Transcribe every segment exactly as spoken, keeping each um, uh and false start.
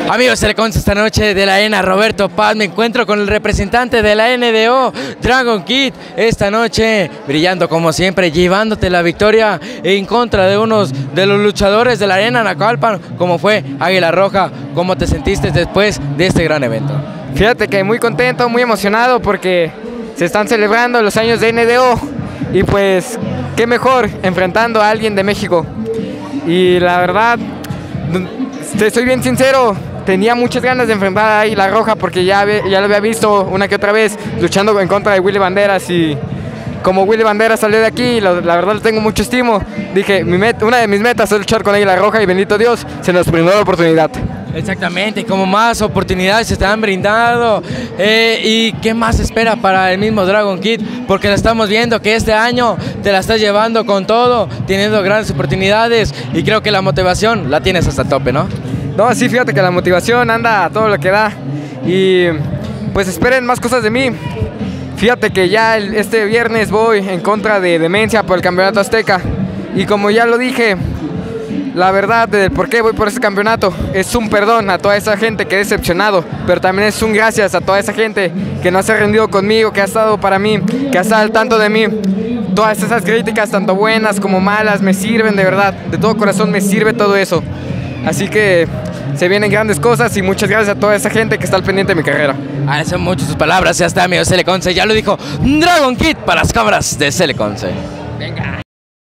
Amigos Teleconce, esta noche de la arena Roberto Paz me encuentro con el representante de la N D O, Dragon Kid. Esta noche brillando como siempre, llevándote la victoria en contra de unos de los luchadores de la arena Naucalpan, como fue Águila Roja. ¿Cómo te sentiste después de este gran evento? Fíjate que muy contento, muy emocionado porque se están celebrando los años de N D O y pues qué mejor enfrentando a alguien de México. Y la verdad, te soy bien sincero, tenía muchas ganas de enfrentar a Águila Roja porque ya, ya lo había visto una que otra vez luchando en contra de Willy Banderas, y como Willy Banderas salió de aquí, la, la verdad le tengo mucho estimo. Dije, mi met, una de mis metas es luchar con Águila Roja y bendito Dios, se nos brindó la oportunidad. Exactamente, como más oportunidades se están brindando, eh, y qué más espera para el mismo Dragon Kid, porque la estamos viendo que este año te la estás llevando con todo, teniendo grandes oportunidades, y creo que la motivación la tienes hasta el tope, ¿no? No, sí, fíjate que la motivación anda a todo lo que da, y pues esperen más cosas de mí. Fíjate que ya el, este viernes voy en contra de Demencia por el campeonato azteca, y como ya lo dije, la verdad del por qué voy por ese campeonato es un perdón a toda esa gente que he decepcionado, pero también es un gracias a toda esa gente que no se ha rendido conmigo, que ha estado para mí, que ha estado al tanto de mí. Todas esas críticas, tanto buenas como malas, me sirven de verdad, de todo corazón me sirve todo eso. Así que se vienen grandes cosas y muchas gracias a toda esa gente que está al pendiente de mi carrera. Agradecen mucho sus palabras, ya está, amigos Teleconce, ya lo dijo Dragon Kid para las cámaras de Teleconce. Venga.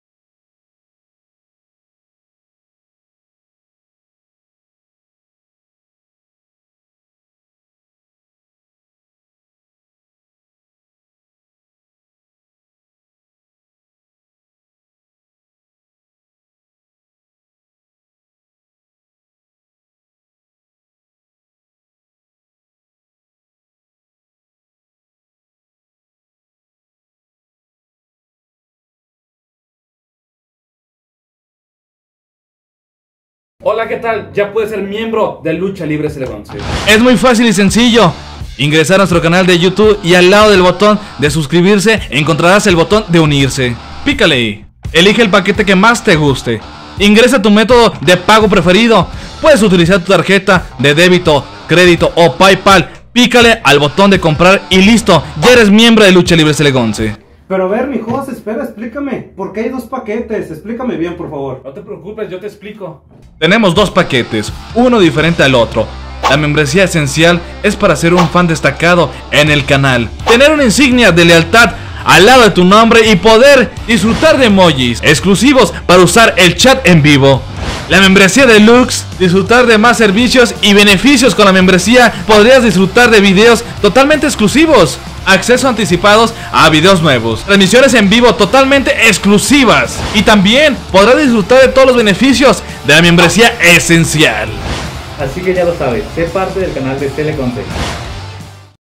Hola, ¿qué tal? Ya puedes ser miembro de Lucha Libre Teleconce. Es muy fácil y sencillo. Ingresar a nuestro canal de YouTube y al lado del botón de suscribirse encontrarás el botón de unirse. Pícale ahí. Elige el paquete que más te guste. Ingresa tu método de pago preferido. Puedes utilizar tu tarjeta de débito, crédito o PayPal. Pícale al botón de comprar y listo. Ya eres miembro de Lucha Libre Teleconce. Pero a ver, mi Jos, espera, explícame. ¿Por qué hay dos paquetes? Explícame bien, por favor. No te preocupes, yo te explico. Tenemos dos paquetes, uno diferente al otro. La membresía esencial es para ser un fan destacado en el canal, tener una insignia de lealtad al lado de tu nombre y poder disfrutar de emojis exclusivos para usar el chat en vivo. La membresía deluxe, disfrutar de más servicios y beneficios. Con la membresía podrías disfrutar de videos totalmente exclusivos, acceso anticipados a videos nuevos, transmisiones en vivo totalmente exclusivas, y también podrás disfrutar de todos los beneficios de la membresía esencial. Así que ya lo sabes, sé parte del canal de Teleconce.